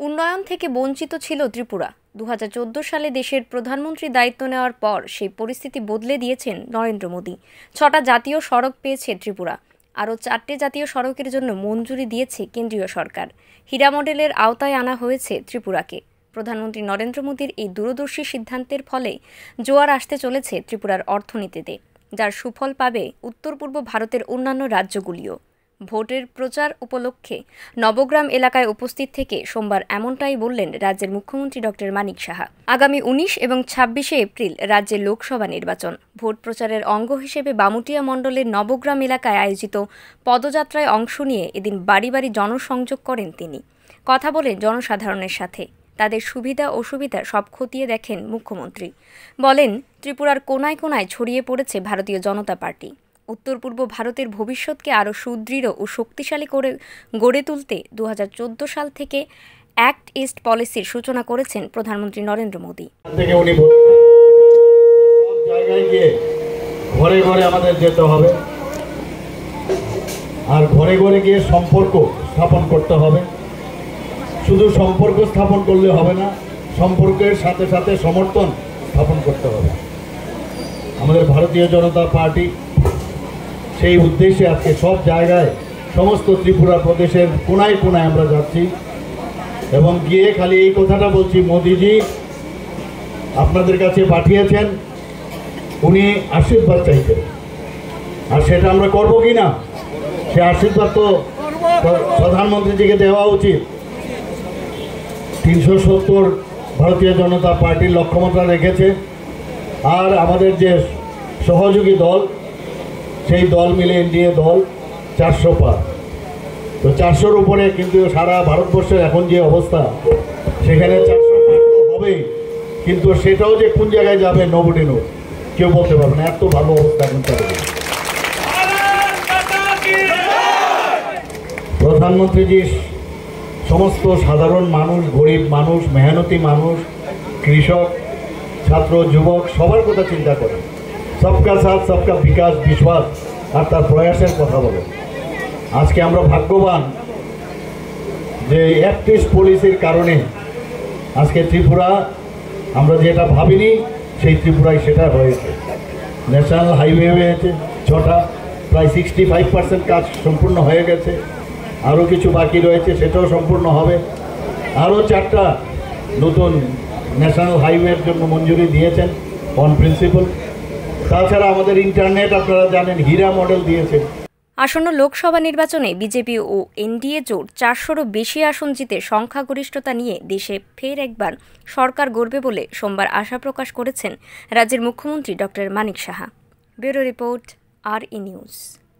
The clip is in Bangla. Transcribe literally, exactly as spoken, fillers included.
উন্নয়ন থেকে বঞ্চিত ছিল ত্রিপুরা। দু হাজার চোদ্দ সালে দেশের প্রধানমন্ত্রীর দায়িত্ব নেওয়ার পর সেই পরিস্থিতি বদলে দিয়েছেন নরেন্দ্র মোদী। ছটা জাতীয় সড়ক পেয়েছে ত্রিপুরা। আরও চারটে জাতীয় সড়কের জন্য মঞ্জুরি দিয়েছে কেন্দ্রীয় সরকার। হীরা মডেলের আওতায় আনা হয়েছে ত্রিপুরাকে। প্রধানমন্ত্রী নরেন্দ্র মোদীর এই দূরদর্শী সিদ্ধান্তের ফলে জোয়ার আসতে চলেছে ত্রিপুরার অর্থনীতিতে, যার সুফল পাবে উত্তর পূর্ব ভারতের অন্যান্য রাজ্যগুলিও। ভোটের প্রচার উপলক্ষে নবগ্রাম এলাকায় উপস্থিত থেকে সোমবার এমনটাই বললেন রাজ্যের মুখ্যমন্ত্রী ডক্টর মানিক সাহা। আগামী উনিশ এবং ছাব্বিশে এপ্রিল রাজ্যে লোকসভা নির্বাচন। ভোট প্রচারের অঙ্গ হিসেবে বামুটিয়া মণ্ডলের নবগ্রাম এলাকায় আয়োজিত পদযাত্রায় অংশ নিয়ে এদিন বাড়ি বাড়ি জনসংযোগ করেন তিনি। কথা বলেন জনসাধারণের সাথে। তাদের সুবিধা অসুবিধা সব খতিয়ে দেখেন মুখ্যমন্ত্রী। বলেন, ত্রিপুরার কোনায় কোনায় ছড়িয়ে পড়েছে ভারতীয় জনতা পার্টি। উত্তর পূর্ব ভারতের ভবিষ্যৎকে আরও সুদৃঢ় ও শক্তিশালী করে গড়ে তুলতে দু হাজার চোদ্দ সাল থেকে অ্যাক্ট ইস্ট পলিসির সূচনা করেছেন প্রধানমন্ত্রী নরেন্দ্র মোদী। ঘরে ঘরে আমাদের যেতে হবে, আর ঘরে ঘরে গিয়ে সম্পর্ক স্থাপন করতে হবে। শুধু সম্পর্ক স্থাপন করলে হবে না, সম্পর্কের সাথে সাথে সমর্থন স্থাপন করতে হবে। আমাদের ভারতীয় জনতা পার্টি সেই উদ্দেশ্যে আজকে সব জায়গায় সমস্ত ত্রিপুরা প্রদেশের কোনায় কোনায় আমরা যাচ্ছি এবং গিয়ে খালি এই কথাটা বলছি, মোদিজি আপনাদের কাছে পাঠিয়েছেন, উনি আশীর্বাদ চাইছেন, আর সেটা আমরা করবো কি না, সে আশীর্বাদ তো প্রধানমন্ত্রীজিকে দেওয়া উচিত। তিনশো সত্তর ভারতীয় জনতা পার্টির লক্ষ্যমাত্রা রেখেছে, আর আমাদের যে সহযোগী দল সেই দল মিলে এনডিএ দল চারশো পার, তো চারশোর উপরে কিন্তু সারা ভারতবর্ষের এখন যে অবস্থা, সেখানে চারশো পার হবেই, কিন্তু সেটাও যে কোন জায়গায় যাবে নোবডি নো, কেউ বলতে পারবে না। এত ভালো অবস্থা এখন চলে। প্রধানমন্ত্রীজি সমস্ত সাধারণ মানুষ, গরিব মানুষ, মেহনতি মানুষ, কৃষক, ছাত্র, যুবক সবার কথা চিন্তা করে। সবকা সাথ সবকা বিকাশ বিশ্বাস আর তার প্রয়াসের কথা বলে। আজকে আমরা ভাগ্যবান যে অ্যাক্ট ইস্ট পলিসির কারণে আজকে ত্রিপুরা, আমরা যেটা ভাবিনি সেই ত্রিপুরায় সেটা হয়েছে। ন্যাশনাল হাইওয়ে হয়েছে ছটা, প্রায় সিক্সটি ফাইভ পার্সেন্ট কাজ সম্পূর্ণ হয়ে গেছে। আরও কিছু বাকি রয়েছে, সেটাও সম্পূর্ণ হবে। আরও চারটা নতুন ন্যাশনাল হাইওয়ের জন্য মঞ্জুরি দিয়েছেন অন প্রিন্সিপাল। তাছাড়া আমাদের ইন্টারনেট আপনারা জানেন হীরা মডেল দিয়েছে। আসন্ন লোকসভা নির্বাচনে বিজেপি ও এনডিএ জোট চারশোরও বেশি আসন জিতে সংখ্যাগরিষ্ঠতা নিয়ে দেশে ফের একবার সরকার গড়বে বলে সোমবার আশা প্রকাশ করেছেন রাজ্যের মুখ্যমন্ত্রী doctor Manik Saha. Bureau report, আর ই নিউজ।